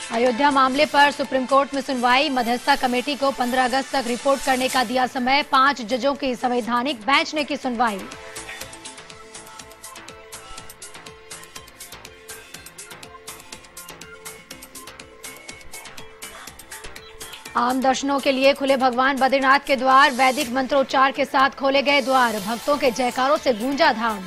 अयोध्या मामले पर supreme court में सुनवाई। मध्यस्थता कमेटी को 15 अगस्त तक रिपोर्ट करने का दिया समय। 5 जजों की संवैधानिक बेंच ने की सुनवाई। आम दर्शनों के लिए खुले भगवान बद्रीनाथ के द्वार। वैदिक मंत्रोच्चार के साथ खोले गए द्वार। भक्तों के जयकारों से गूंजा धाम।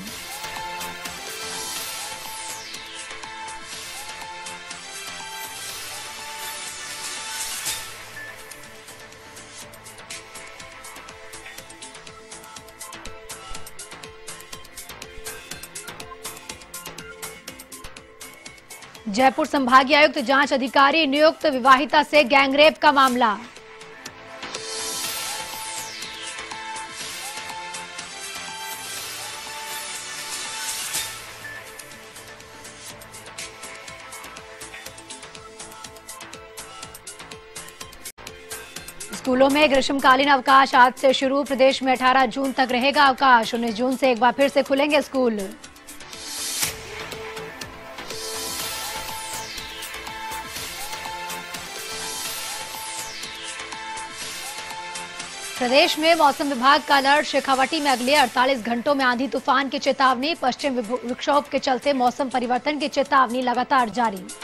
जयपुर संभागीय आयुक्त जांच अधिकारी नियुक्त। विवाहिता से गैंगरेप का मामला। स्कूलों में ग्रीष्मकालीन अवकाश आज से शुरू। प्रदेश में 18 जून तक रहेगा अवकाश। 19 जून से एक बार फिर से खुलेंगे स्कूल। प्रदेश में मौसम विभाग का अलर्ट। शेखावटी में अगले 48 घंटों में आंधी तूफान की चेतावनी। पश्चिम विक्षोभ के चलते मौसम परिवर्तन की चेतावनी लगातार जारी।